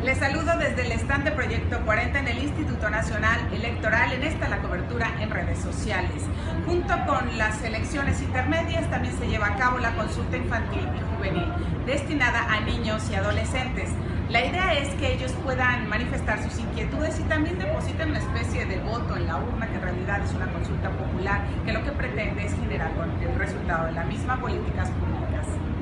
Les saludo desde el stand de Proyecto 40 en el Instituto Nacional Electoral. En esta la cobertura en redes sociales. Junto con las elecciones intermedias también se lleva a cabo la consulta infantil y juvenil, destinada a niños y adolescentes. La idea es que ellos puedan manifestar sus inquietudes y también depositen una especie de voto en la urna, que en realidad es una consulta popular, que lo que pretende es generar con el resultado de la misma políticas públicas.